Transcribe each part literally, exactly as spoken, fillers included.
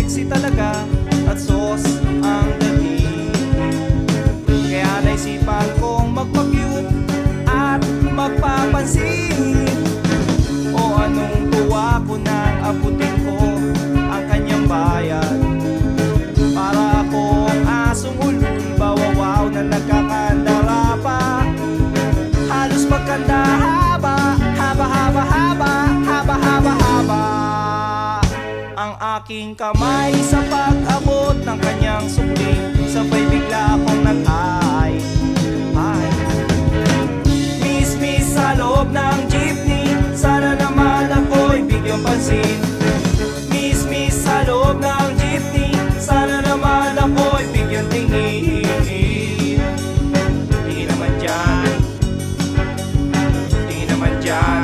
sexy talaga at sauce ang dating. Kaya naisipan kong magpa-cute at magpapansin. O anong tuwa ko nang abutin ko ang kanyang bayan. Para akong asong ulul, bawawaw na nagkakandara pa. Halos magkanda haba, haba, haba, haba, haba, haba, haba. Ang aking kamay sa pag-abot ng kanyang sukli, sabay bigla akong nag-ay. Ay. Miss, miss sa loob ng jeepney, sana naman ako'y bigyang pansin. Miss, miss sa loob ng jeepney, sana naman ako'y bigyang tingin. Di naman dyan, di naman dyan.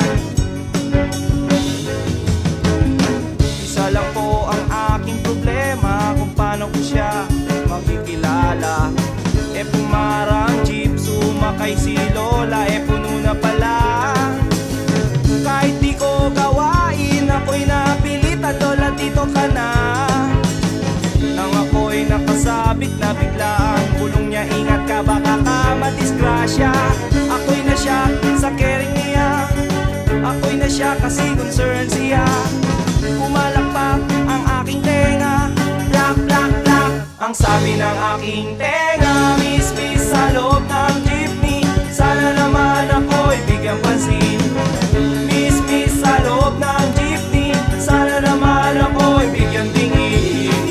Isa lang po ang aking problema, kung paano ko siya makikilala. E pumarang jeep, sumakay si Lola, e puno na pala. Kahit di ko gawain, ako'y napilitan, Lola dito ka na. Nang ako'y nakasabit na bigla ang bulong niya, ingat ka baka ka madisgrasya. Ako'y nasyak sa caring niya, ako'y nasyak kasi concern siya. Pumalakpak ang aking tenga, plak, plak, plak, ang sabi ng aking tenga. Miss, miss sa loob ng jeepney, sana naman ako'y bigyang pansin. Miss, miss sa loob ng jeepney, sana naman ako'y bigyang tingin.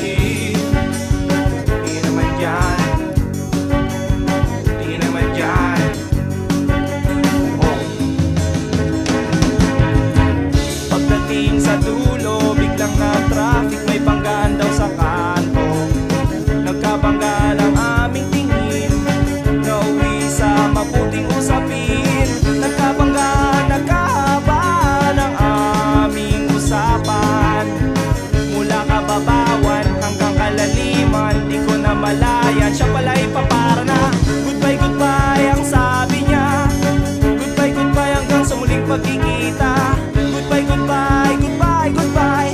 Di naman dyan, di naman dyan. Oh. Pagdating sa dulo, biglang na traffic, may banggaan daw sa kanto. Nagkabangga ng aming tingin, nauwi sa mabuting usapin. Nagkabangga, nagkahaba ng aming usapan. Mula kababawan hanggang kalaliman, di ko na malayan. Siya pala'y papara na, goodbye, goodbye ang sabi niya. Goodbye, goodbye hanggang sa muling pagkikita. Goodbye, goodbye, goodbye, goodbye,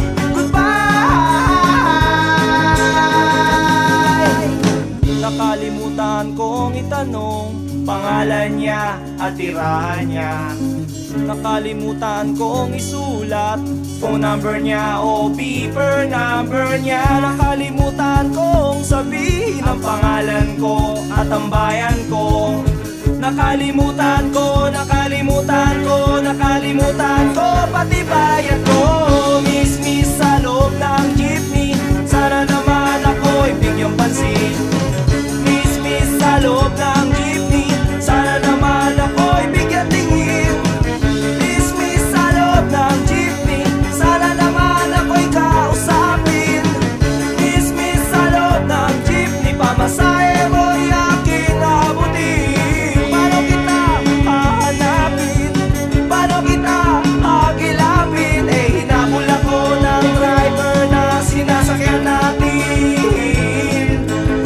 goodbye. Nakalimutan kong itanong pangalan niya at tirahan niya. Nakalimutan kong isulat phone number niya o beeper number niya. Nakalimutan kong sabihin ang pangalan ko at ang bayan ko. Nakalimutan ko, nakalimutan ko, nakalimutan ko pati bayan ko. Miss, miss sa loob ng jeepney, sana naman ako'y bigyang pansin. Miss, miss sa loob ng jeepney, sana naman ako'y bigyang tingin. Miss, miss sa loob ng jeepney, sana naman ako'y kausapin. Miss, miss sa loob ng jeepney, pamasahe mo'y aking abutin. Paano kita hahanapin? Paano kita hagilapin? Eh hinabol ako ng driver na sinasakyan natin.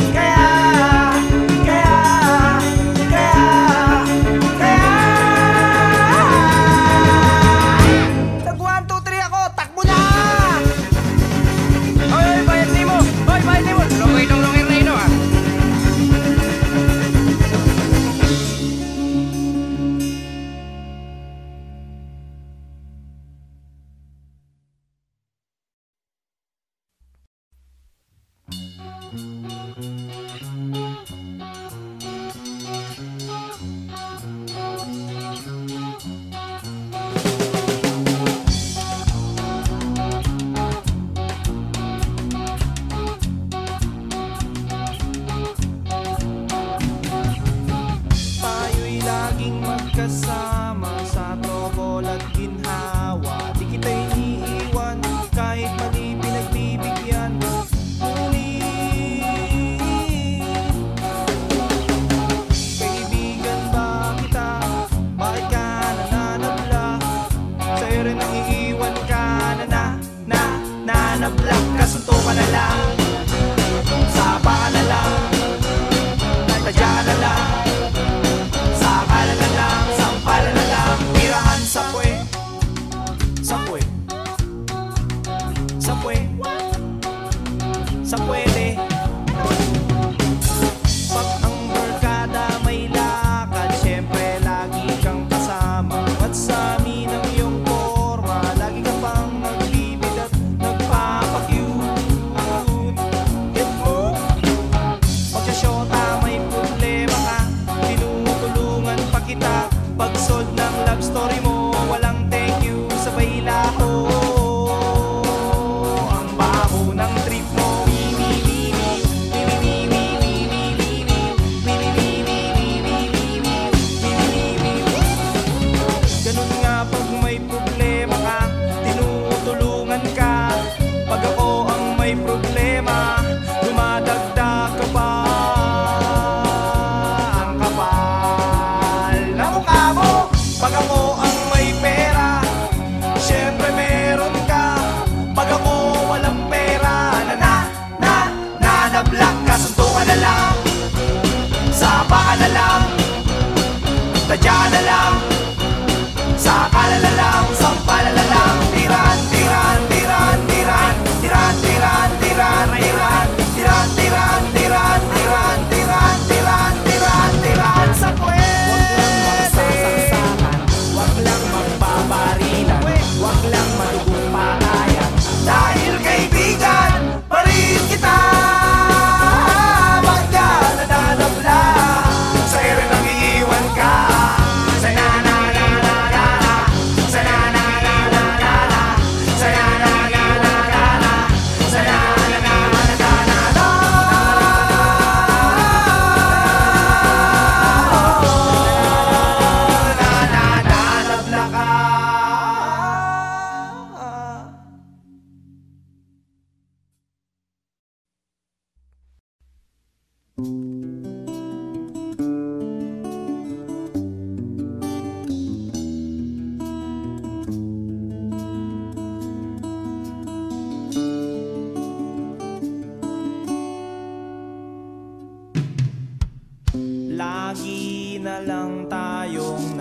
lagi na lang tayong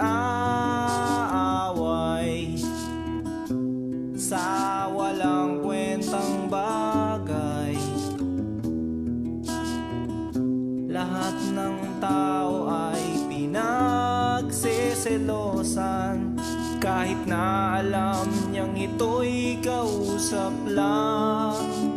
nag-aaway sa walang kwentang bagay. Lahat ng tao ay pinagseselosan, kahit na alam niyang ito'y kausap lang.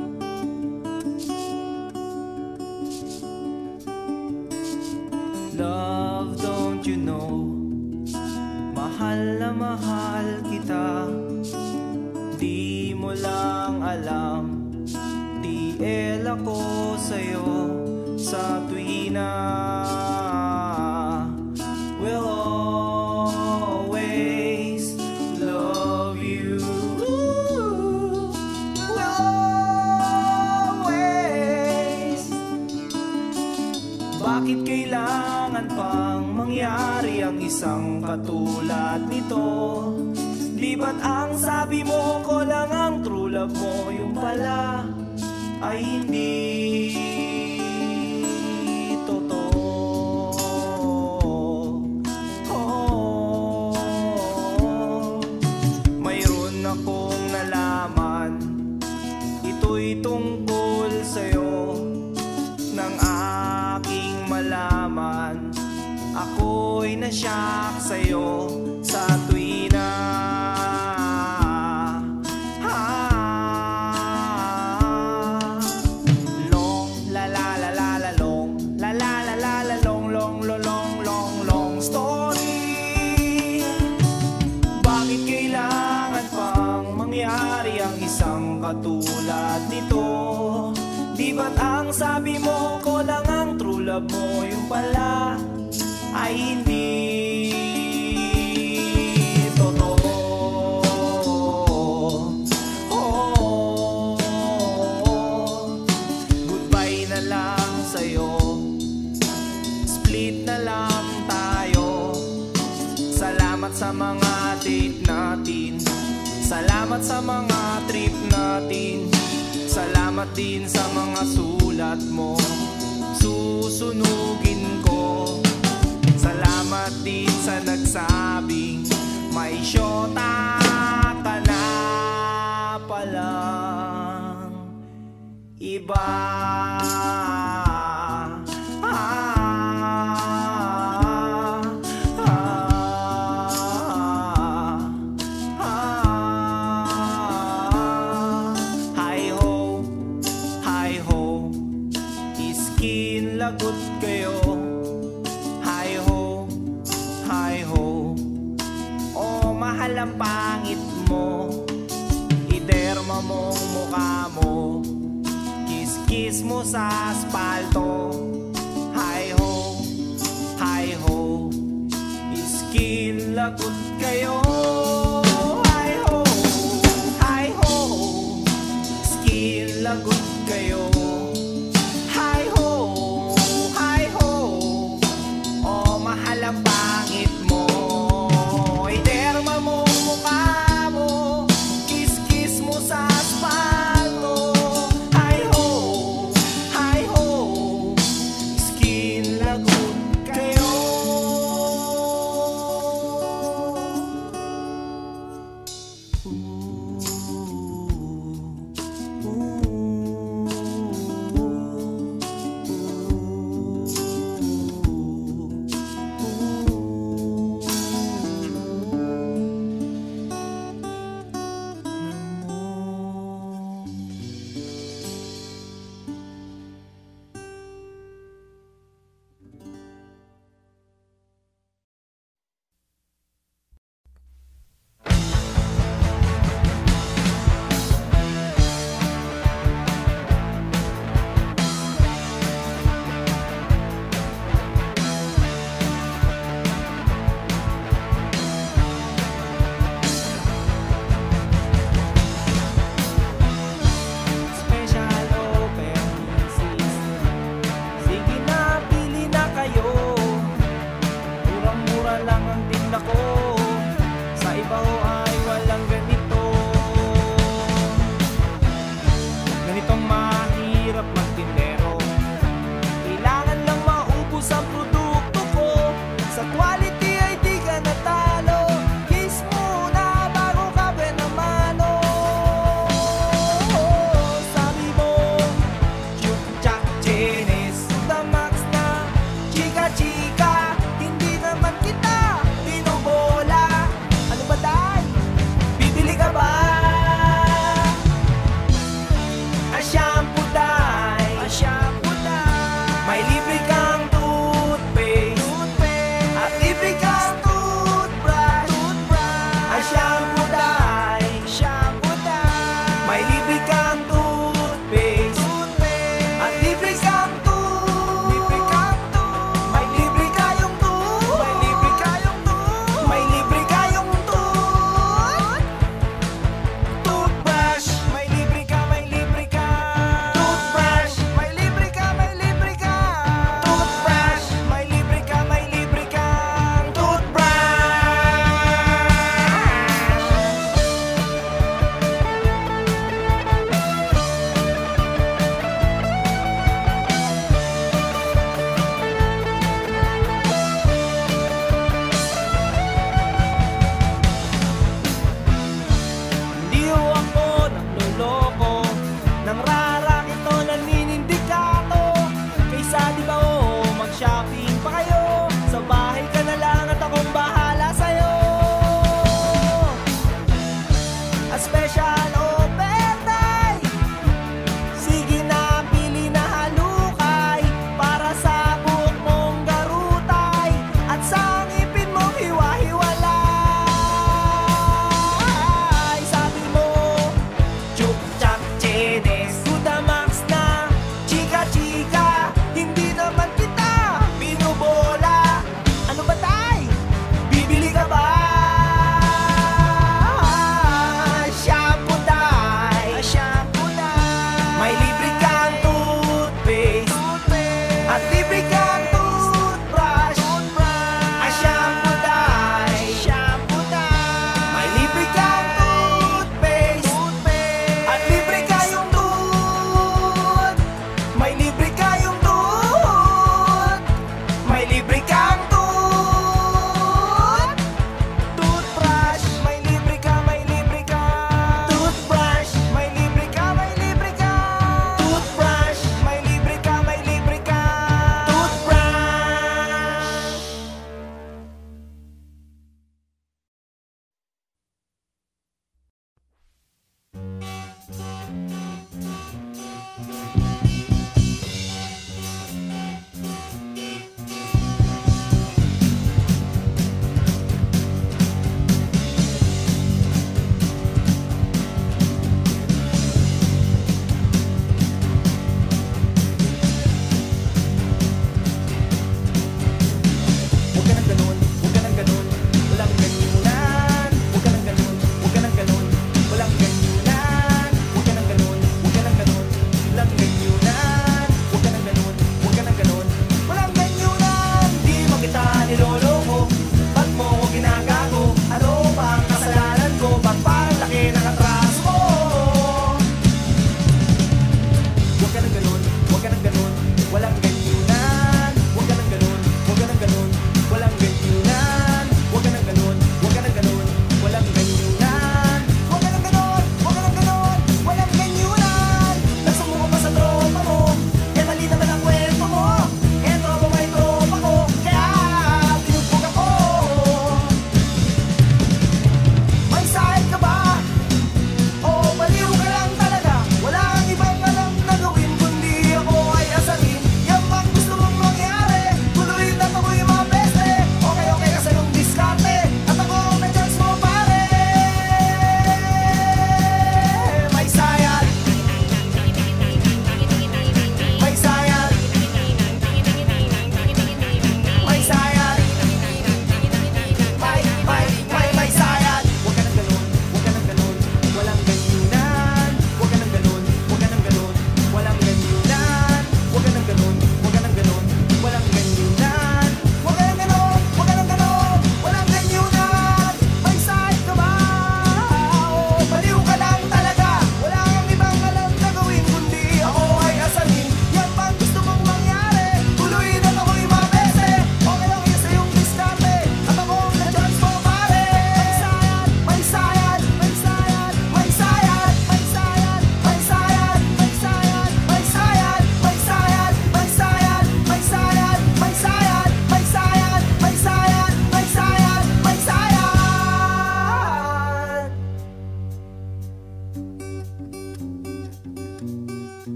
Love, don't you know, mahal na mahal kita. Di mo lang alam, T L ako sa'yo sa tuwina. We'll always love you. We'll always. Bakit kailangan pang mangyari ang isang katulad nito? Di ba't ang sabi mo ko lang ang true love mo, yung pala ay hindi totoo. Oh, mayroon akong nalaman, ito'y tungkol sa'yo. Nang aking malaman, ako'y nasyak sa'yo sa tuwina. Katulad nito, di ba't ang sabi mo ko lang ang true love mo, yung pala ay hindi totoo. Oh, goodbye na lang sa'yo, split na lang tayo. Salamat sa mga date natin, salamat sa mga trip natin, salamat din sa mga sulat mo, susunugin ko. Salamat din sa nagsabing may syota ka na palang iba. Lagot kayo, hi ho, hi ho. Oh, mahal ang pangit mo, iderma mong mukha mo, kiss-kiss mo sa aspalto. Hi ho, hi ho, iskin lagot kayo. Hi ho, hi ho, iskin lagot kayo. Ang pangit mo, iderma mo mukha mo, kiss-kiss mo sa aspalto. Hi ho, hi ho, skin lagot kayo.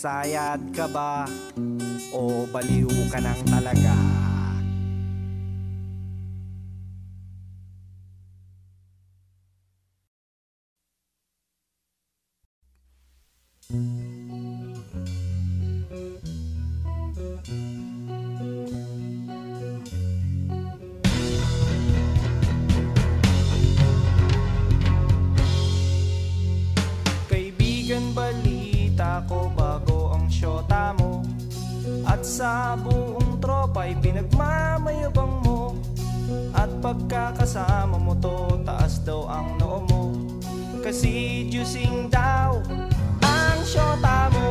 Sayad ka ba o baliw ka nang talaga? Kaibigan, balita ko bago ang syota mo, at sa buong tropa'y pinagmamayabang mo. At pagkakasama mo to, taas daw ang noo mo, kasi juicing daw ang syota mo.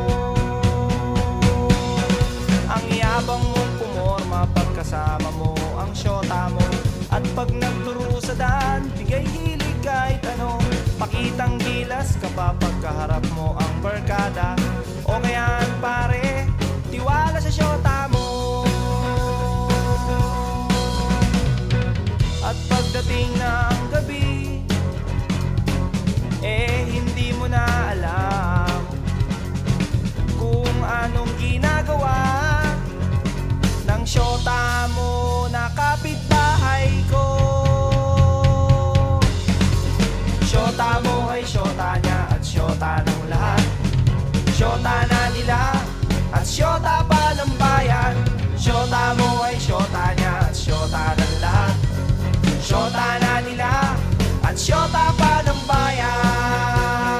Ang yabang mong pumorma pagkasama mo ang syota mo. At pag nagturo sa daan, bigay hilig kahit ano. Pakitang gilas kapag pagkaharap mo ang barkada. O ngayon pare, tiwala sa syota mo. At pagdating ng gabi, eh hindi mo na alam kung anong ginagawa ng syota mo na kapitbahay ko. Syota mo ay syota niya at syota ng lahat. Syota na nila at syota pa ng bayan. Syota mo ay syota niya at syota ng lahat. Syota na nila at syota pa ng bayan.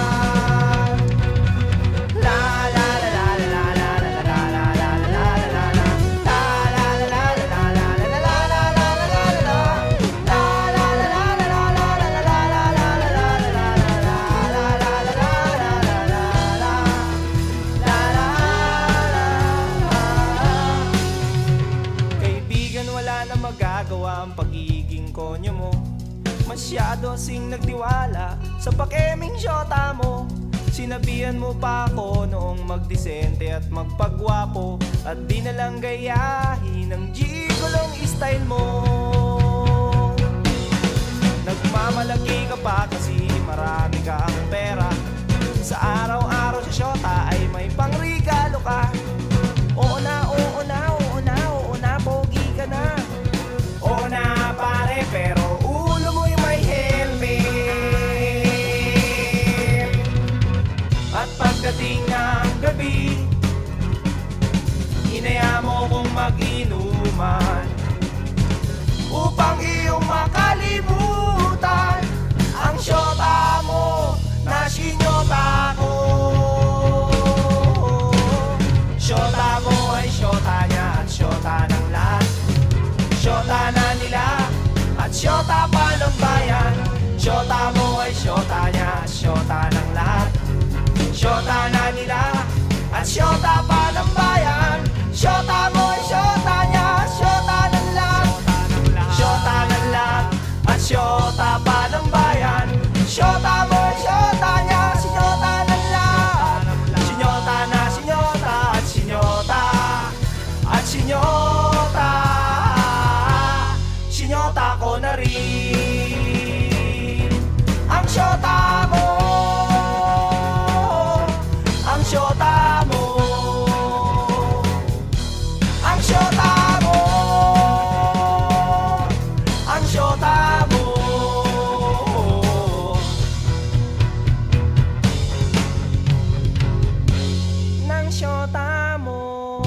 Magagawa ang pagiging konyo mo. Masyado sing nagtiwala sa pakeming syota mo. Sinabihan mo pa ako noong magdisente at magpagwapo, at di na lang gayahin ang gigolong style mo. Nagmamalaki ka pa kasi marami ka ang pera. Sa araw-araw sa syota ay may pangregalo ka. Oo na, oo na, oo na, oo na, pogi ka na. Oo na pare, pero ulo mo'y may helmet. At pagdating ng gabi, inaya mo kong mag-inuman upang iyong makalimutan ang syota mo na sinyota ko. Syota mo ay syota niya at syota ng lahat. Syota na nila at syota pa ng bayan. Syota mo ay syota niya at syota ng lahat. Syota na nila at syota pa ng bayan. Syota mo ay syota niya at syota ng lahat. Syota ng lahat at syota pa ng bayan. Syota mo ay syota niya at syota ng lahat. Sinyota na sinyota at sinyota at sinyota. Sinyota ko na rin ang syota mo. Ang syota mo. Ang syota mo. Ang syota mo. Nang syota mo.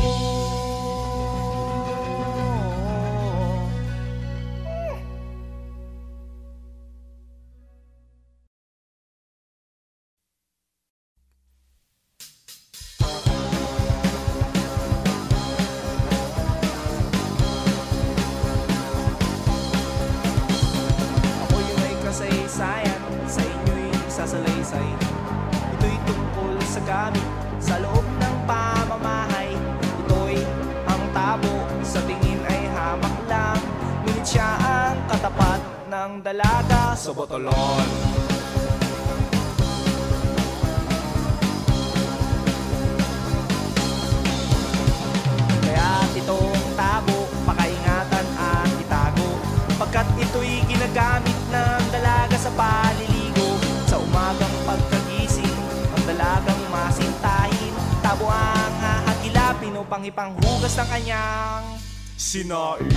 Kasaysayan, sa inyo'y sasalaysay. Ito'y tungkol sa gamit sa loob ng pamamahay. Ito'y ang tabo, sa tingin ay hamak lang, ngunit siya ang katapat ng dalaga sa botolon. Kaya't itong tabo, pakaingatan at itago, pagkat ito'y ginagamit ng dalaga sa paliligo. Sa umagang pagkagising, ang dalagang masintahin, tabo plano pang ipanghugas ng kanyang sinaing.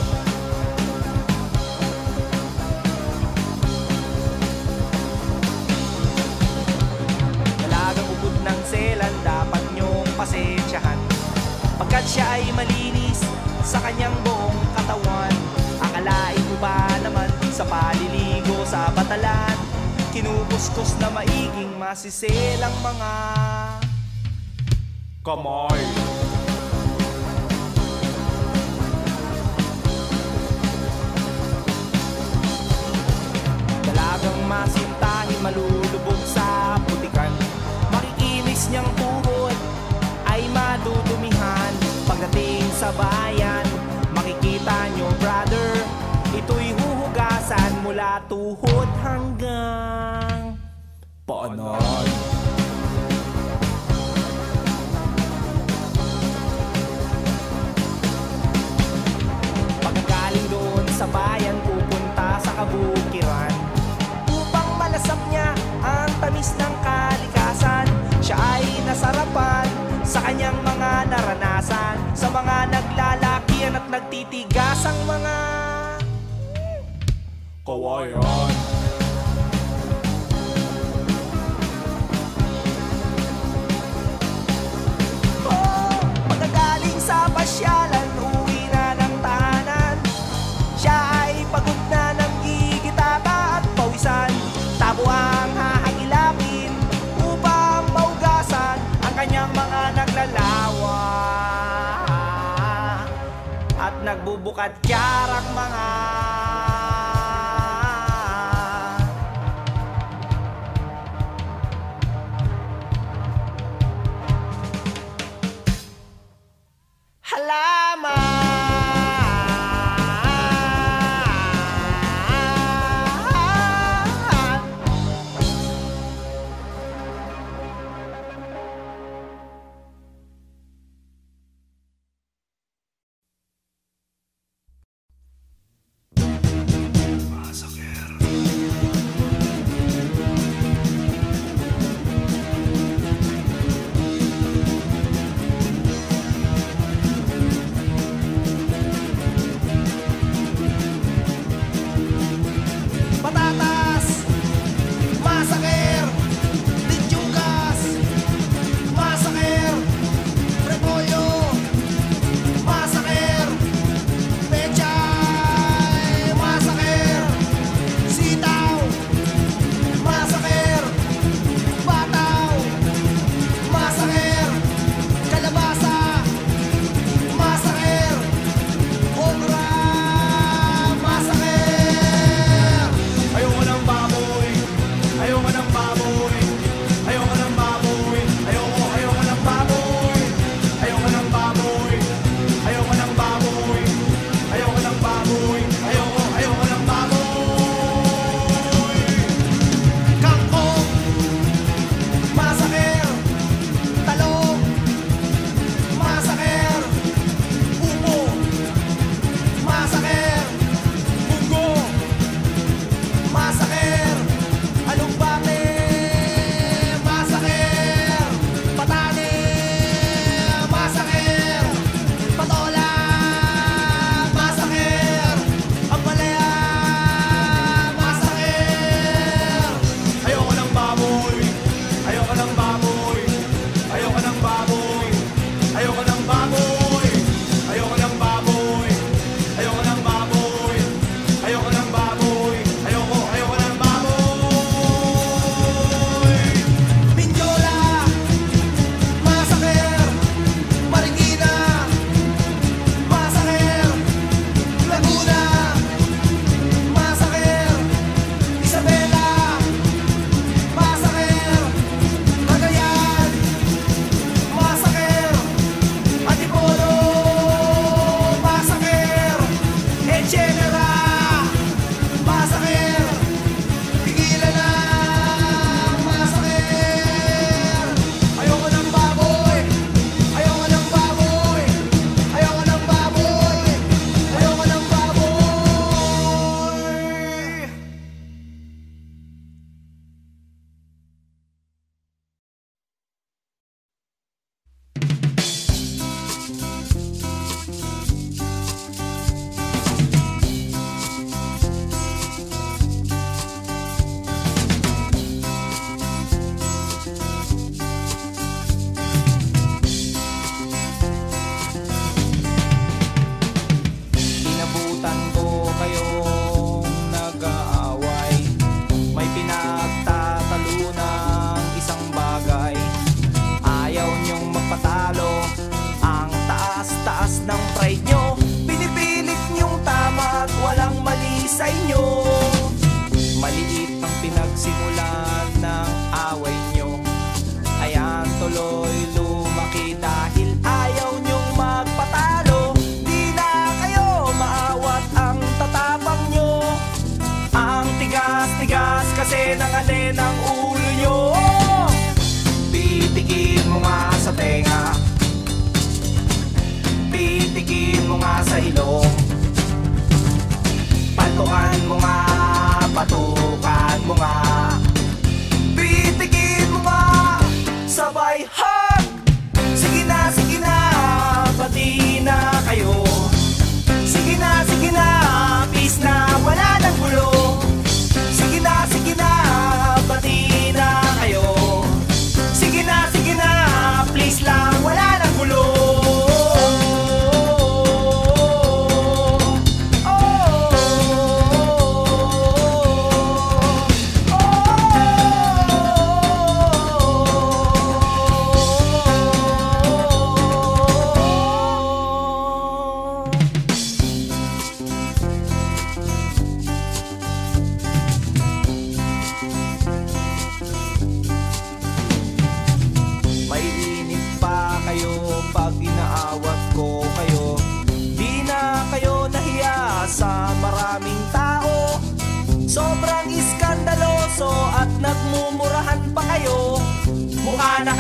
Dalagang ubod ng selan, dapat niyong pasensyahan, pagkat siya ay malinis sa kanyang buong katawan. Akalain mo ba naman sa paliligo sa batalan, kinukuskus na maiging masiselang mga kamay. Dalagang masintahin, malulubog sa putikan, makikinis niyang tuhod ay madudumihan. Pagdating sa bayan, makikita nyo brother, ito'y huhugasan mula tuhod hanggang paanan. Pagkagaling doon sa bayan, pupunta sa kabukiran upang malasap niya ang tamis ng kalikasan. Siya ay nasarapan sa kanyang mga naranasan, sa mga naglalakihan at nagtitigas ang mga kawayan. Oh, pagkagaling sa pasyalan, uwi na ng tahanan, siya ay pagod na ng gigitata at pawisan. Tabo ang hahagilapin upang maugasan ang kanyang mga naglalawa at nagbubukat kyarang mga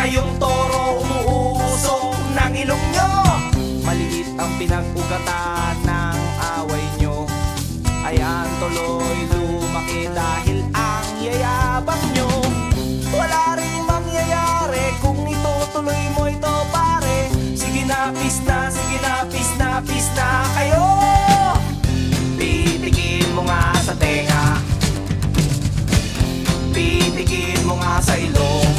Ngayong toro umuusok ng ilong nyo. Maliit ang pinag-ugatan ng away nyo. Ayan tuloy lumaki dahil ang yayabang nyo. Wala ring mangyayari kung itutuloy mo ito pare. Sige na, peace na, sige na, peace na, peace na kayo. Pitikin mo nga sa tenga, pitikin mo nga sa ilong.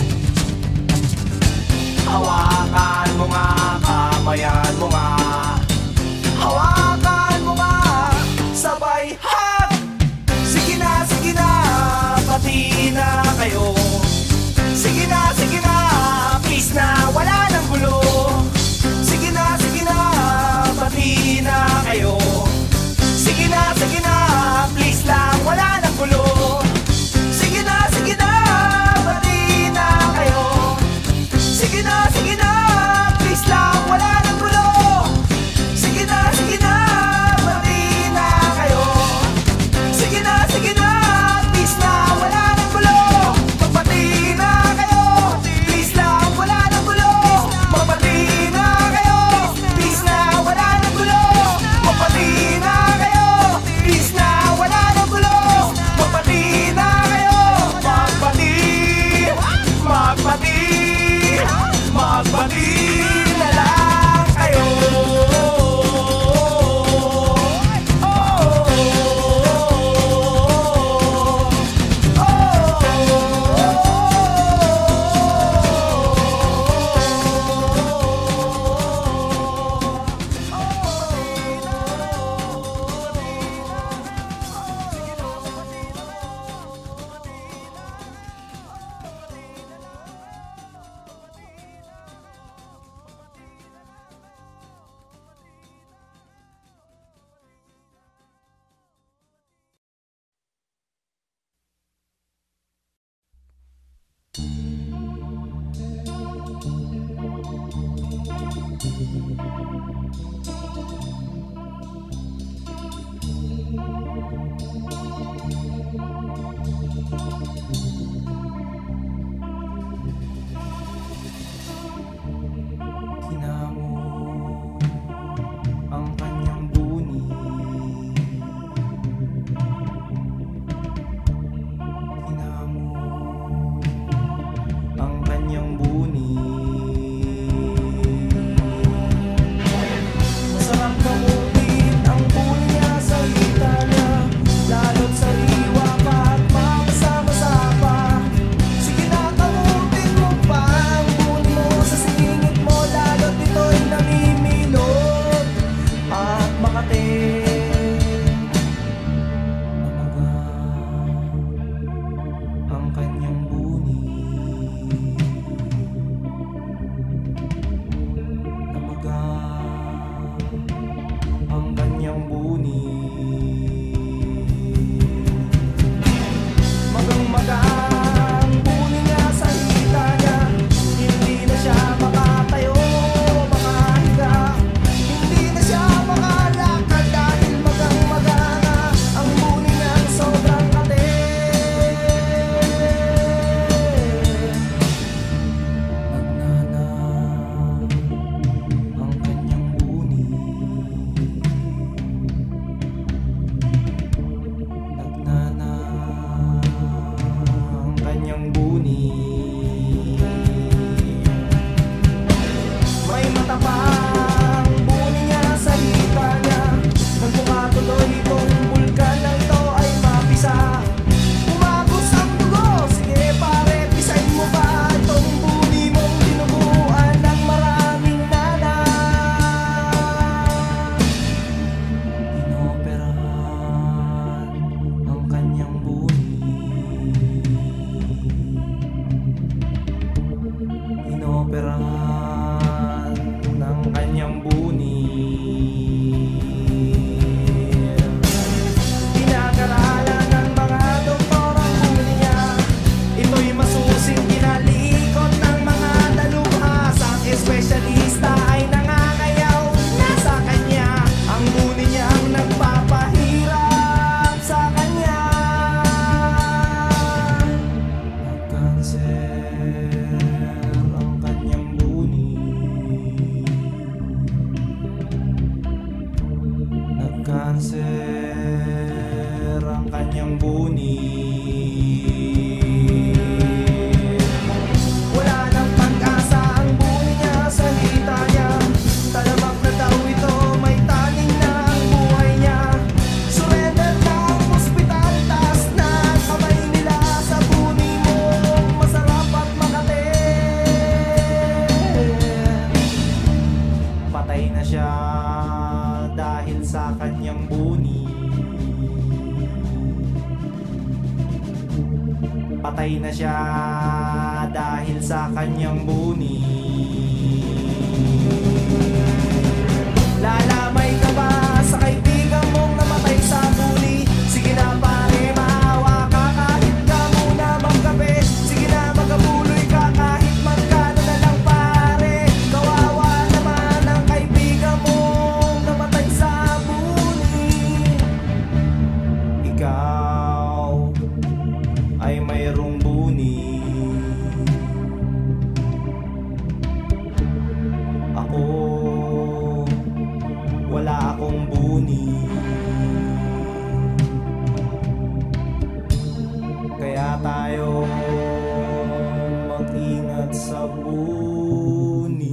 Hawakan mo nga, kamayan mo nga, hawakan mo nga, sabay hug. Sige na, sige na, pati na kayo. Sige na, sige na, please na, wala nang gulo. Sige na, sige na, pati na kayo. Sige na, sige na, please lang, wala nang gulo. Sige na, sige na, pati na kayo. Sige na, sige na, please lang, wala nang gulo. Sige na, sige na, pati na kayo. Sige na, sige na, please na, wala nang gulo. Magpati na kayo, please lang, wala nang gulo. Magpati na kayo, please na, wala nang gulo. Magpati na kayo, please na, wala nang gulo. Magpati na kayo, magpati, magpati, magpati na lang kayo. Tinamo ang kanyang buni. Tinamo ang kanyang buni. Masarap kamutin ang buni niya sa hita niya, lalo't sariwa pa at mamasama-sama. Sige na, kamutin mo pa ang buni mo sa singit mo, lalo't ito'y namimilot at makate. Namaga ang kanyang buni. Namaga ang kanyang buni. Magang-maga ang buni niya sa hita niya. Hindi na siya makatayo, makahiga. Hindi na siya makalakad dahil magang-maga na ang buni niya sobrang kate. Nagnana ang kanyang buni. Nagnana ang kanyang buni. May mata pa ang buni niya sa hita niya. Nagmukha tuloy itong bulkan na ito ay mapisa. Umagos ang dugo, sige pare, pisahin mo ba itong buni mong dinuguan ng maraming nana. Inoperahan ang kanyang buni. Inoperahan ang kanyang buni. Pinag-aralan ng mga doktor ang buni niya. Ito'y masusing kinalikot ng mga dalubhasang espesyalista ay nangangayaw na sa kanya. Ang buni niyang nagpapahirap sa kanya. Nagkanser ang Sir ang kanyang buni. Wala nang pag-asa ang buni niya, salita niya talamak na daw ito, may taning na ang buhay niya. Surrender na ang ospital, taas na ang kamay nila sa buni mo, masarap at makate. Patay na siya dahil sa kanyang buni. Patay na siya dahil sa kanyang buni. Lalamay ka ba sa kaibigan mong namatay sa buni? Sige na pare, maawa ka kahit ka muna magkape. Sige na magabuloy ka kahit magkano na lang pare. Kawawa naman ang kaibigan mong namatay sa buni. Ikaw ay mayroong buni. Ako, wala akong buni. Kaya tayo mag-ingat sa buni.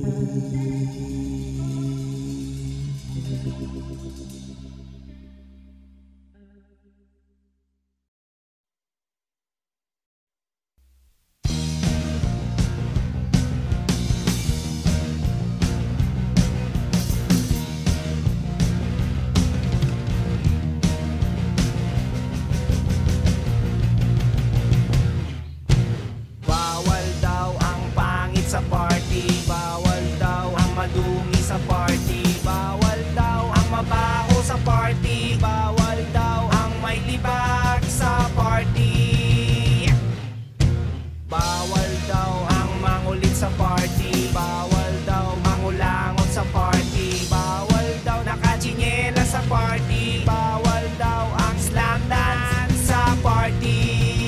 Bawal daw ang pangit sa party, bawal daw ang madumi sa party, bawal daw ang mabaho sa party, bawal daw ang may libag sa party. Bawal daw ang mangulit sa party, bawal daw mangulangot sa party, bawal daw nakachinyela sa party, bawal daw ang slam dance sa party.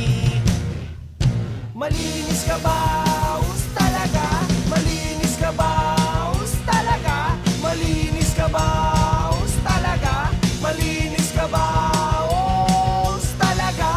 Malinis ka ba? Us talaga? Malinis ka ba? Us talaga? Malinis ka ba? Us talaga? Malinis ka ba? Us talaga?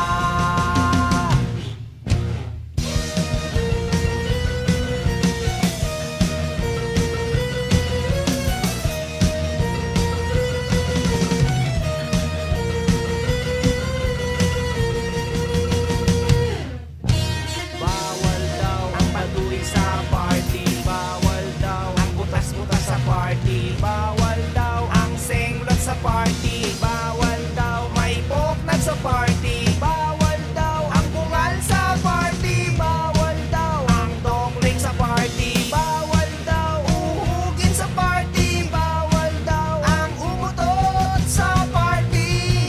Bawal daw ang paduwi sa party, bawal daw ang butas-butas sa party, bawal daw ang senglot sa party, bawal daw may poknat sa party, bawal daw ang bungal sa party, bawal daw ang dokling sa party, bawal daw uhugin sa party, bawal daw ang umutot sa party.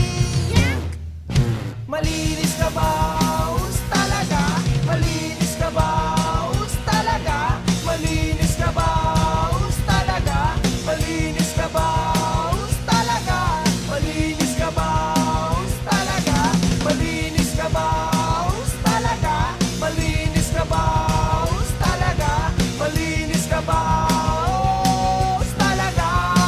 Malinis ka ba? Us talaga? Malinis ka ba? Us talaga? Malinis ka ba? Us talaga? Malinis ka ba? Us talaga? Malinis ka ba? Us talaga? Malinis ka ba? Us talaga? Malinis ka ba? Us talaga? Malinis ka ba? Us talaga?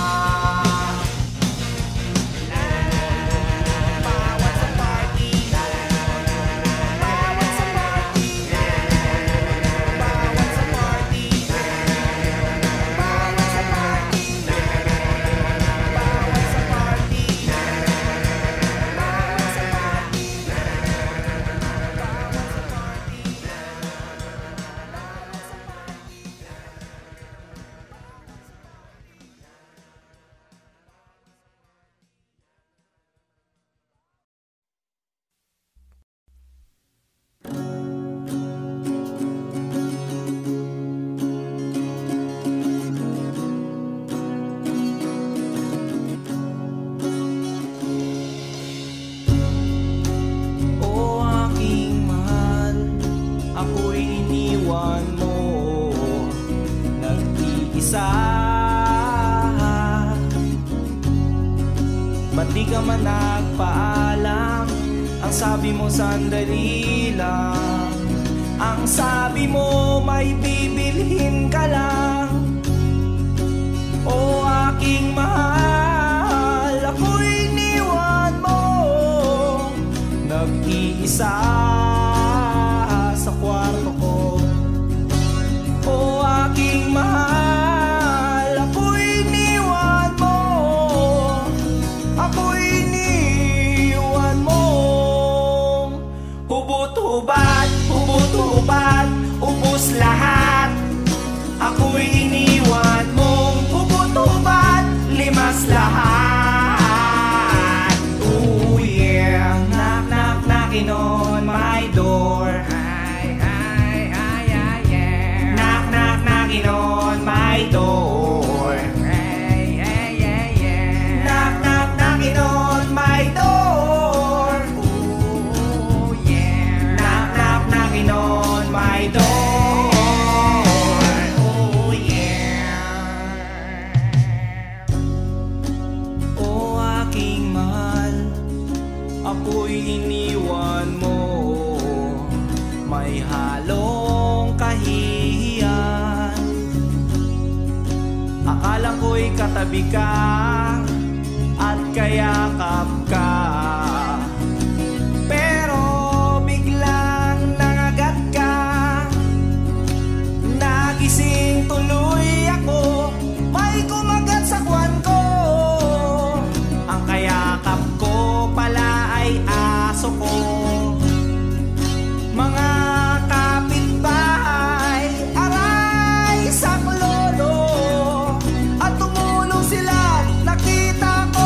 Bawat sa party, bawat sa party, bawat sa party, bawat sa party, bawat sa party, bawat sa party, bawat sa O aking mahal, ako'y iniwan mo, nag-iisa. Ba't di ka man nagpaalam? Ang sabi mo sandali lang, ang sabi mo may bibilhin ka lang. O aking mahal, ako'y iniwan mag-isa sa kwarto ko. O aking mahal, ako'y iniwan mo, ako'y iniwan mo. Hubot-hubad, hubot-hubad, ubos lahat, ako'y iniwan mong hubot-hubad, limas lahat. Oh yeah, knock knock knocking on my door. Ay, ay, ay, ay, yeah. Knock knock knocking on my door. Ay, ay, ay, yeah. Knock knock knocking on my door. Oh yeah. Knock knock knocking on my door. Oh yeah. O aking mahal, ako'y iniwan mo. May halong kahihiyan. Akala ko'y katabi ka at kayakap ka, pero biglang nangagat ka. Nagising tuloy ako, may kumagat sa kwan ko. Ang kayakap ko pala ay aso ko. Mga kapitbahay, aray saklolo, at tumulong sila, nakita ko.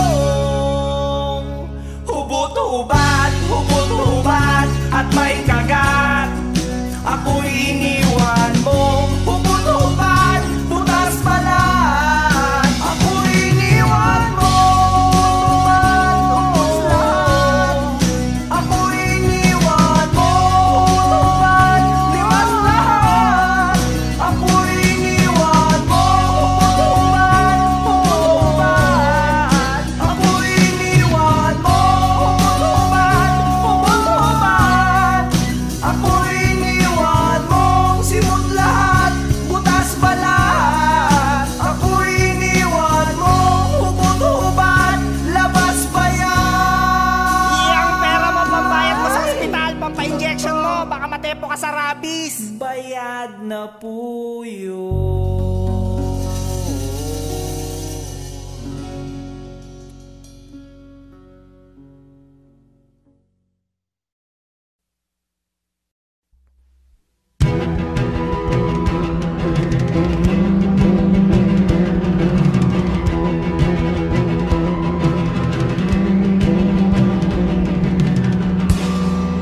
Hubot-hubad, hubot-hubad, at may kagat, ako'y iniwan mo. Hubot-hubad, butas balat, ako'y iniwan mo. Hubot-hubad, ubos lahat, ako'y iniwan mo. Hubot-hubad, limas lahat, ako'y iniwan mo. Hubot-hubad, hubot-hubad, ako'y iniwan mo. Hubot-hubad, hubot-hubad, ako'y iniwan mong simot lahat, butas balat, ako'y iniwan mong hubot-hubad, labas bayan. Yang pera mo, pambayad mo sa ospital, pampa-injection mo, baka matepo ka sa rabies. Bayad na po yun.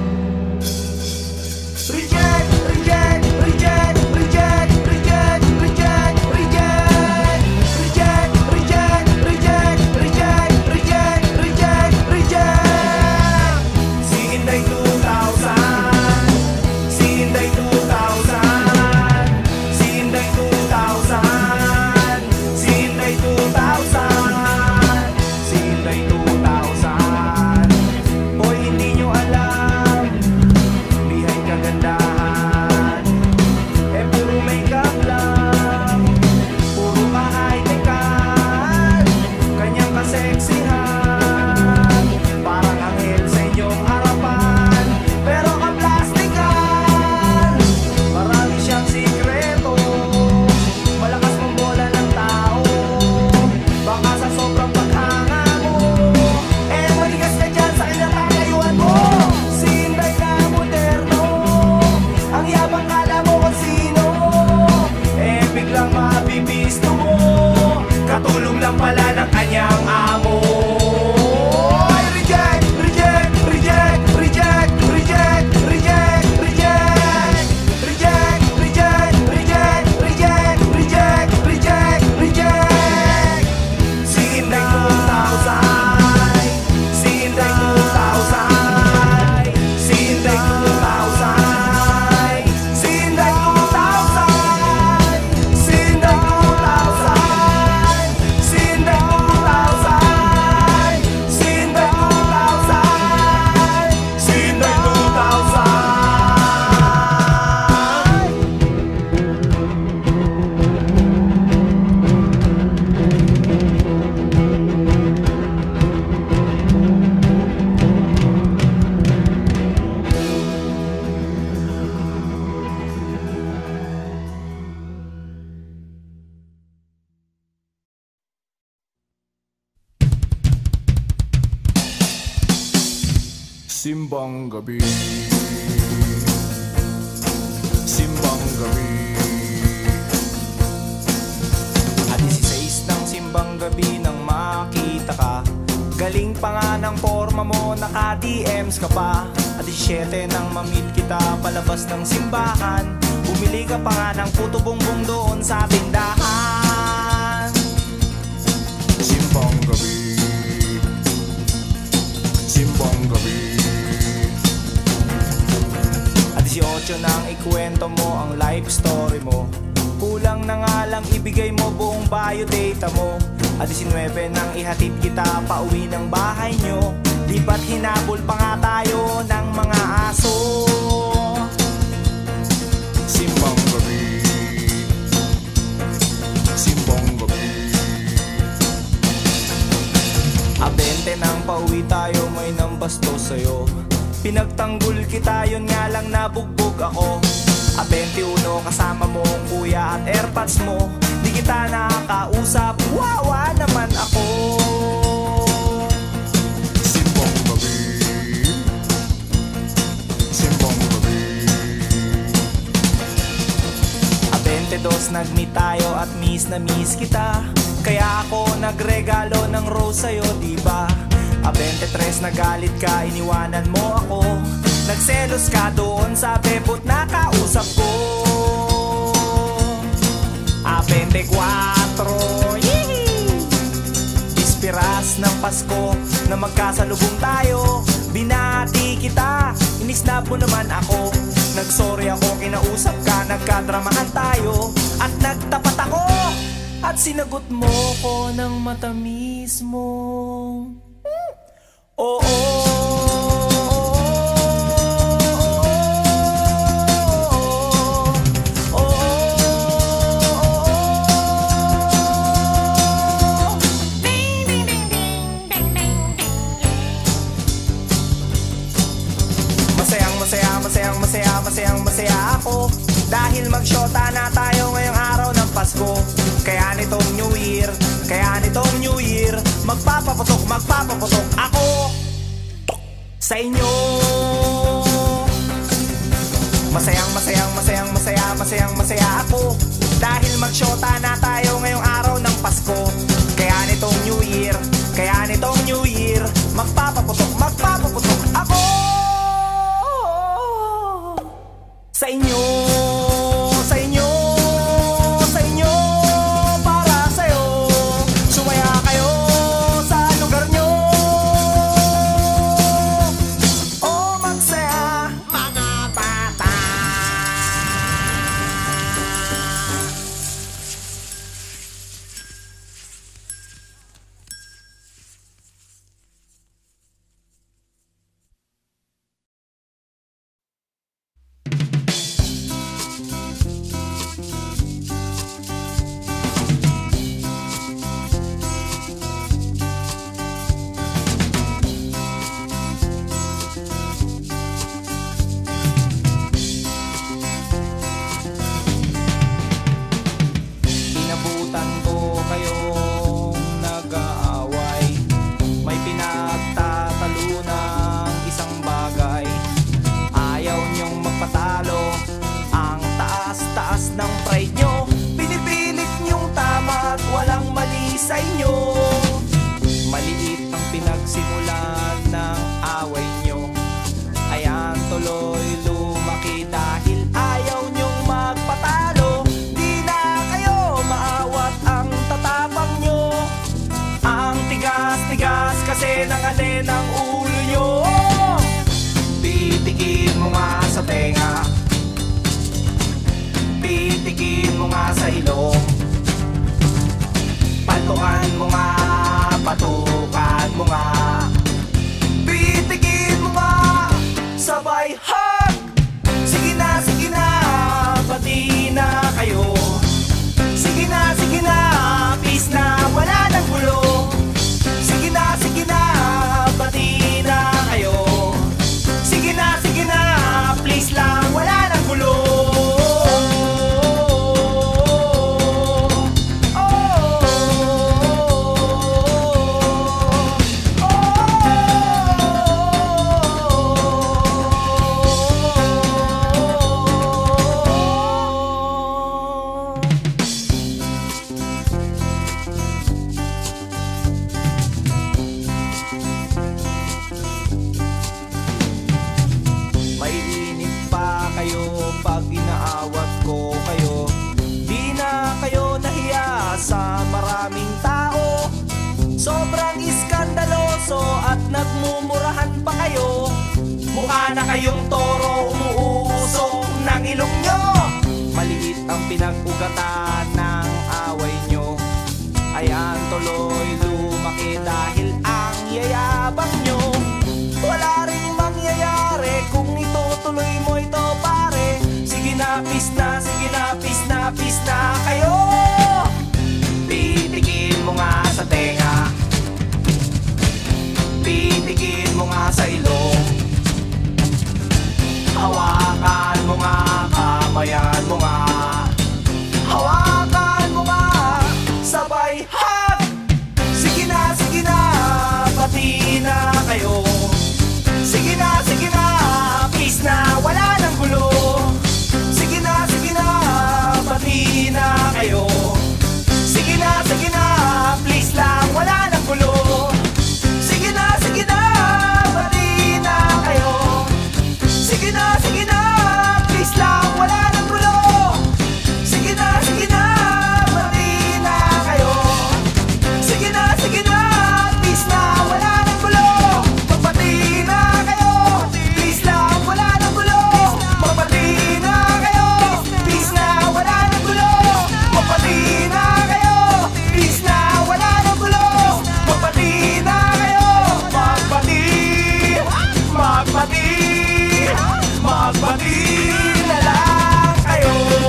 Reject, reject, reject, reject, reject, reject. Simbang gabi, simbang gabi. Alas sais ng simbang gabi nang makita ka. Galing pa nga ng forma mo, naka-D Ms ka pa. Alas siyete nang mamit kita palabas ng simbahan. Bumili ka pa nga ng puto bongbong doon sa tindahan. Simbang gabi, simbang gabi. Alas-otso nang ikwento mo ang life story mo. Kulang na nga lang ibigay mo buong biodata mo. Alas-nuwebe nang ihatid kita pauwi ng bahay nyo. Di ba't hinabol pa nga tayo ng mga aso. Simbang gabi, simbang gabi. Abente nang pauwi tayo, may nambastos sa'yo. Pinagtanggol kita, yun nga lang nabugbog ako. A twenty-one kasama mo ang kuya at airpods mo. Di kita nakakausap, wawa naman ako. Simbang gabi, simbang gabi. A twenty-two nag-meet tayo at miss na miss kita. Kaya ako nagregalo ng rose sa'yo, diba? A twenty-three nagalit ka, iniwanan mo ako. Nagselos ka doon sa bebot na kausap ko. A twenty-four, Ispiras ng Pasko na magkasalubong tayo. Binati kita, inisnap mo naman ako. Nagsorry ako, kinausap ka, nagkadramahan tayo. At nagtapat ako, at sinagot mo ko ng matamis mo. Oo, oh, oh, oh, oh. Masayang masaya, masayang masaya, masayang masaya ako. Dahil magsyota na tayo ngayong araw ng Pasko. Kaya nitong New Year, kaya nitong New Year, magpapaputok, magpapaputok ako sa inyo. Masayang, masayang, masayang, masaya, masayang, masaya ako. Dahil magsyota na tayo ngayong araw ng Pasko. Kaya nitong New Year, kaya nitong New Year, magpapaputok, magpapaputok ako sa inyo, sa inyo, sa inyo, para sa'yo. Sumaya kayo sa lugar nyo. O magsaya, mga bata. Inabutan ko kayong nag-aaway. May pinagtatalo ng isang bagay. Ayaw niyong magpatalo. Ang taas-taas ng pride nyo. Pinipilit niyong tama at walang mali sa inyo. Maliit ang pinagsimulan ng away nyo. Ayan tuloy lumaki dahil ayaw niyong magpatalo. Di na kayo maawat ang tatapang nyo. Ang tigas-tigas kasi nangalin ang ulo nyo. Pitikin mo nga sa tenga, pitikin mo nga sa ilong. Patukan mo nga, patukan mo nga. Pitikin mo nga, sabay hug. Sige na, sige na, pati na kayo. Sige na, sige na, please na, wala nang gulo. Sige na, sige na, pati na kayo. Sige na, sige na, please lang, wala nang gulo. Oh, oh, oh, oh. Ngayong toro umuusok ng ilong nyo. Maliit ang pinag-ugatan ng away nyo. Ayan tuloy lumaki dahil ang yayabang nyo. Wala ring mangyayari kung itutuloy mo ito pare. Sige na, peace na, sige na, peace na, peace na kayo. Pitikin mo nga sa tenga, pitikin mo nga sa ilong, hawakan mo nga, kamayan mo nga, hawakan mo nga, sabay hug. Sige na, sige na, pati na kayo. Sige na, sige na, peace na, wala nang gulo. Sige na, sige na, pati na kayo. Sige na, sige na, please lang, wala nang gulo. Sige na, sige na, pati na kayo. Sige na, sige na, please lang, wala nang gulo. Sige na, sige na, pati na kayo. Sige na, sige na, please na, wala nang gulo. Magpati na kayo, please lang, wala nang gulo. Magpati na kayo, please na, wala nang gulo. Magpati na kayo, please na, wala nang gulo. Magpati na kayo, magpati, magpati, magpati na lang kayo.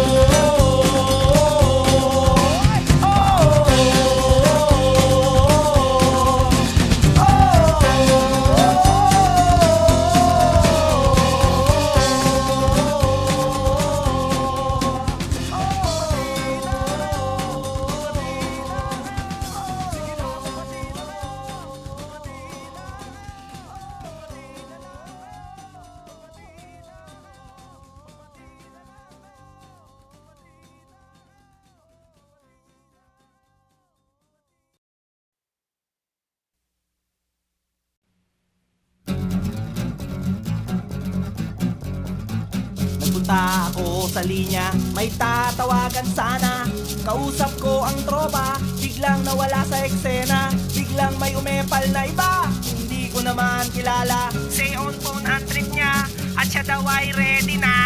Nagpunta ako sa linya, may tatawagan sana. Kausap ko ang tropa, biglang nawala sa eksena. Biglang may umepal na iba, hindi ko naman kilala. Say on phone ang trip niya, at siya daw ay ready na.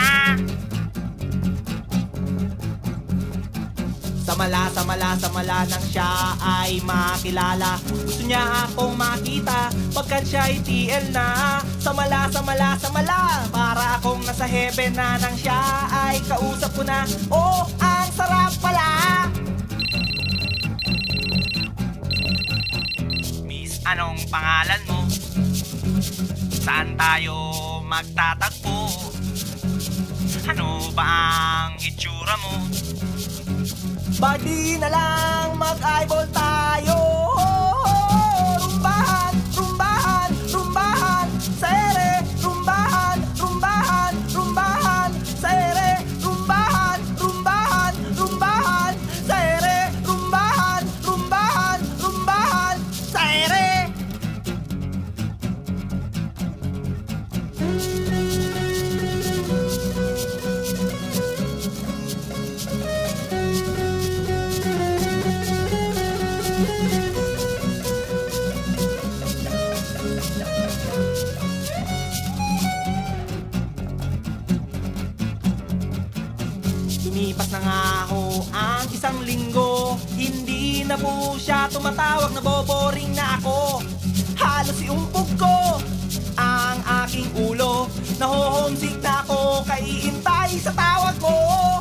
Samala, samala, samala nang siya ay makilala. Gusto niya akong makita pagkat siya ay T L na. Samala, samala, samala, para akong nasa heaven na. Nang siya ay kausap ko na, oh, ang sarap pala. Miss, anong pangalan mo? Saan tayo magtatagpo? Ano ba ang itsura mo? Badi na lang mag-eyeball tayo. Rumbahan, rumbahan, rumbahan, sere, rumbahan, rumbahan, rumbahan, sere, rumbahan, rumbahan, rumbahan, sere, rumbahan, rumbahan, rumbahan, sere. Lumipas na nga ako ang isang linggo, hindi na po siya tumatawag, naboboring na ako. Halos iumpog ko ang aking ulo, naho-homesick na ako, kaiintay sa tawag ko.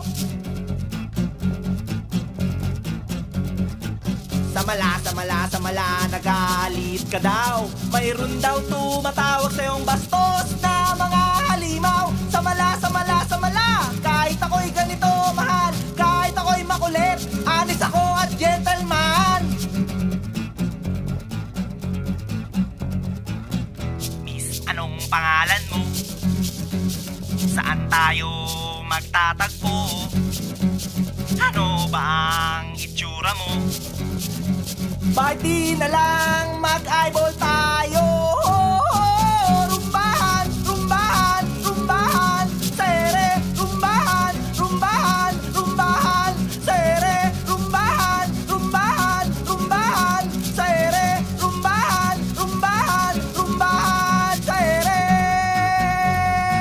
Samala, samala, samala, nagalit ka daw. Mayroon daw tumatawag sa iyong bastos na mga halimaw. Samala, samala, samala, kahit ako'y ganito mahal, kahit ako'y makulit, anis ako at gentleman. Miss, anong pangalan mo? Saan tayo magtatagpo? Ano ba ang itsura mo? Party na lang, mag-eyeball tayo. Rumbahan, rumbahan, rumbahan, sere, rumbahan, rumbahan, rumbahan, sere, rumbahan, rumbahan, rumbahan, sere, rumbahan, rumbahan, rumbahan, sere.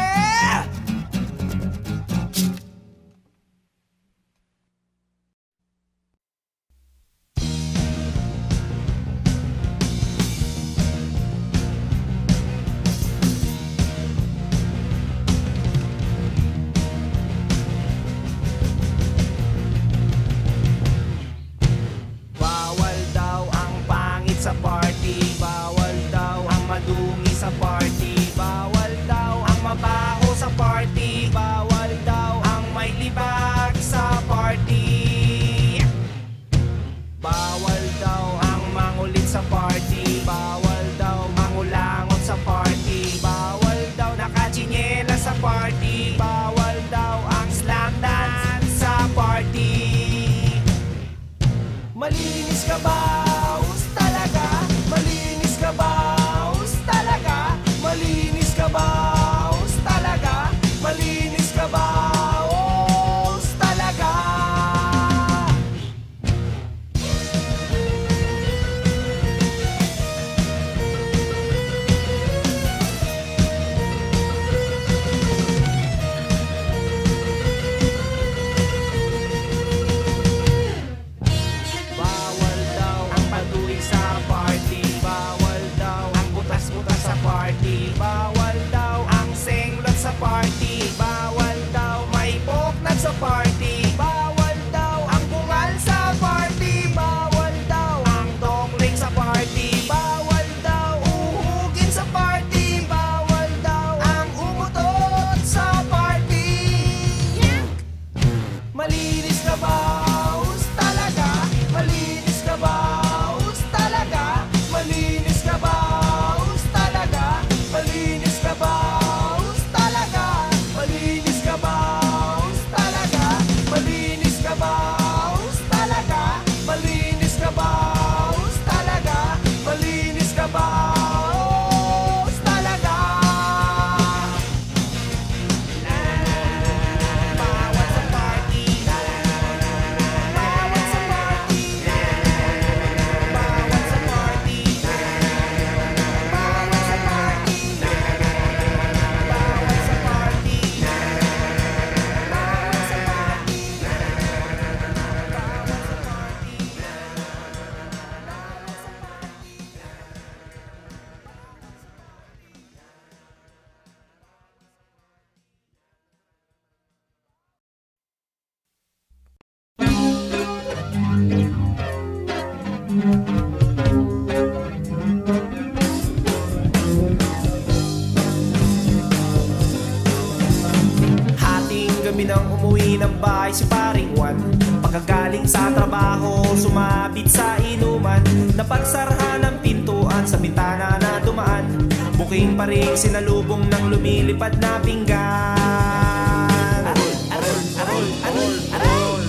Nang umuwi ng bahay si paring Juan, pagkagaling sa trabaho sumabit sa inuman. Napagsarhan ng pintuan sa bintana na dumaan, buking pa rin sinalubong ng lumilipad na pinggan. Arol, arol, arol, arol, arol.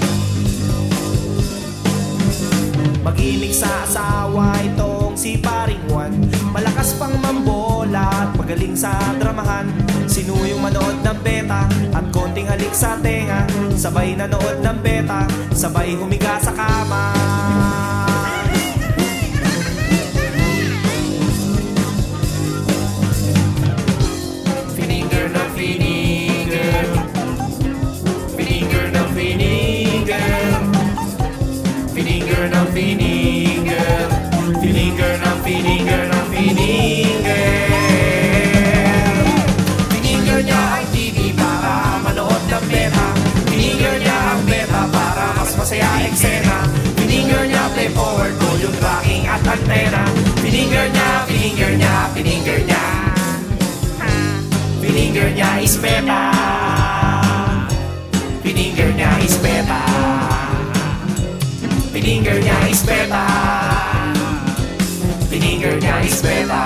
Mag-ibig sa asawa itong si paring Juan, malakas pang mambola at magaling sa dramahan. Sinuyong manood ng beta at konting halik sa tenga, sabay nanood ng beta, sabay humiga sa kama. Fininger na fininger, fininger na fininger, fininger na fininger, fininger na fininger na fininger. Fininger niya ang T V para manood ng beta, fininger niya ang beta para mas masaya eksena. Fininger niya play forward, volume tracking at antena. Fininger niya, fininger niya, fininger niya, fininger niya is beta. Fininger niya is beta. Fininger niya is beta. Fininger niya is beta.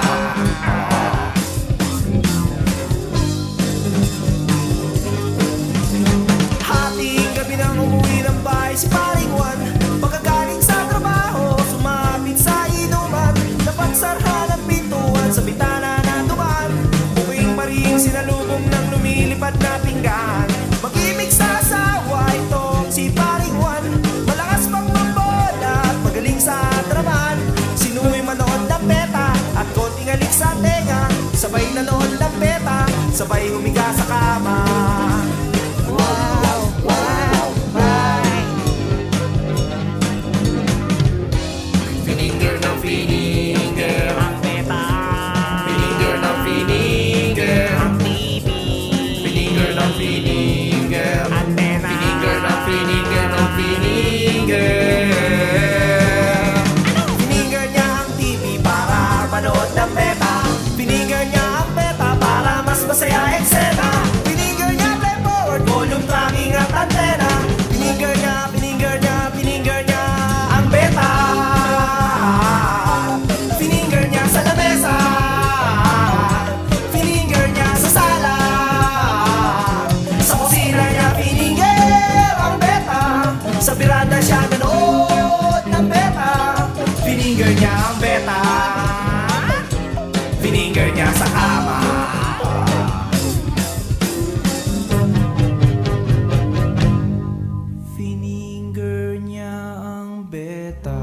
Hating gabi nang umuwi ng bahay si paring Juan, pagkagaling sa trabaho sumapit sa inuman. Napagsarhan ang pintuan sa bintana na dumaan, buking pa rin sinalubong ng lumilipad na pinggan. Mag-ibig sa asawa itong si paring Juan, malakas pang mambola at magaling sa dramahan. Sinuwi manood ng beta at konting halik sa tenga, sabay nanood ng beta, sabay humiga sa kama. Wow, wow, wow. Fininger ng fininger ang beta, fininger ng fininger ang T V, fininger ng fininger antena, fininger ng fininger ng fininger. Fininger niya ang T V para manood ng beta, fininger niya ang beta para mas masaya eksena. Fininger niya play forward, volume tracking at antena. Fininger niya, fininger niya, fininger niya ang beta. Fininger niya sa lamesa, fininger niya sa sala, sa kusina niya fininger ang beta, sa biranda siya nanood ng beta. Fininger niya ang beta, fininger niya sa kama. Fininger niya ang beta.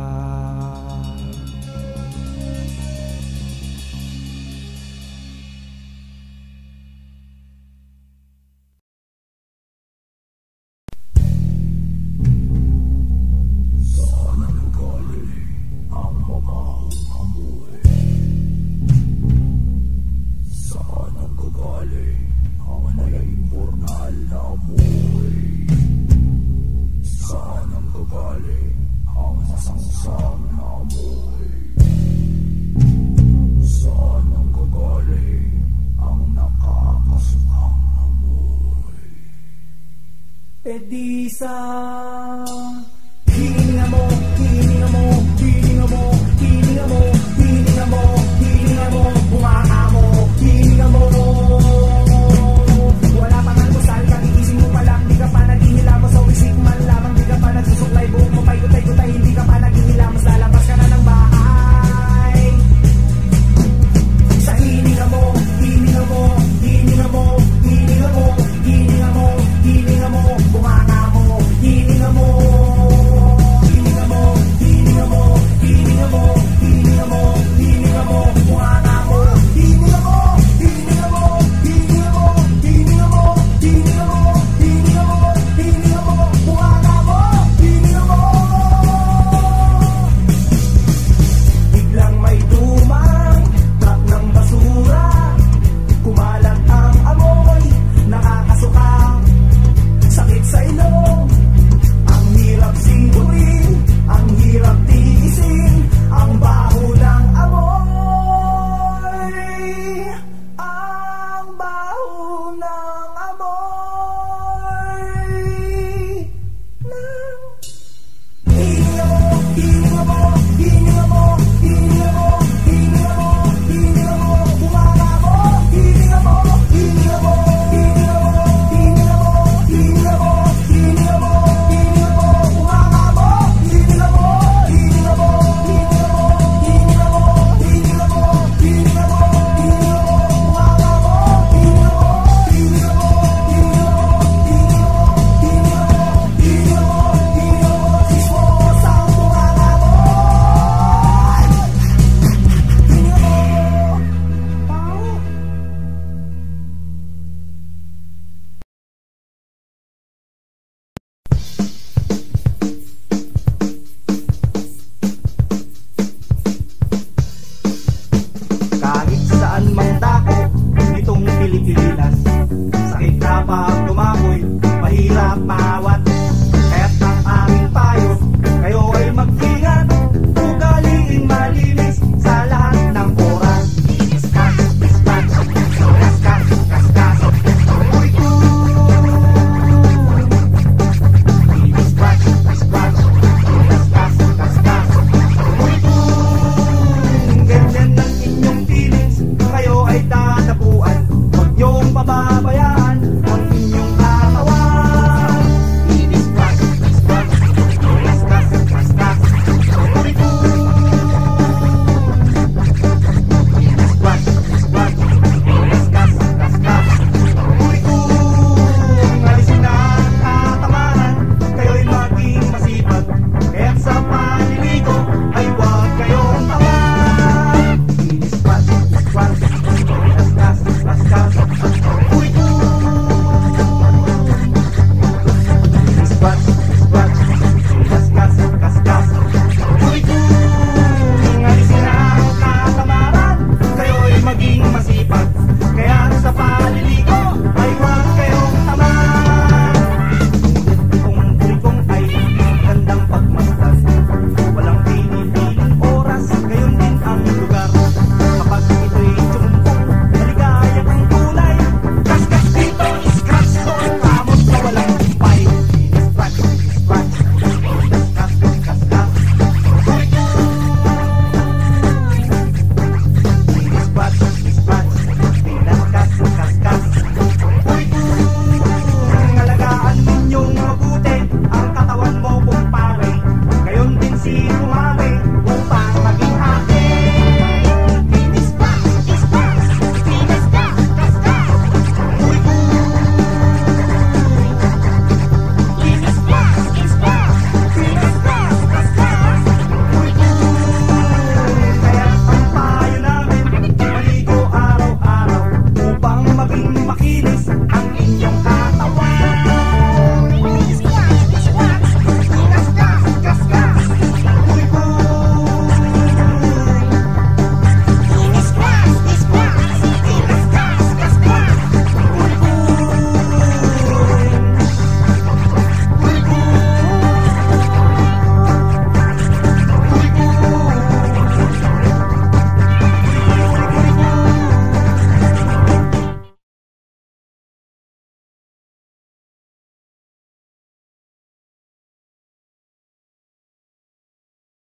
Edisa, hininga mo, hininga mo, hininga mo, hininga mo, hininga mo, hininga mo, bumaka mo, hininga mo. Wala pang almusal, kagigising mo pa lang, di ka pa naghihilamos sa wisik man lamang, di ka pa nagsusuklay, buhok mo pa'y gutay-gutay, hindi ka pa naghihilamos, lalabas ka na ng bahay. Sa hininga mo, hininga mo, hininga mo, hininga mo, hininga mo, hininga mo, bumaka mo, hininga mo. kililas. Sakit na pag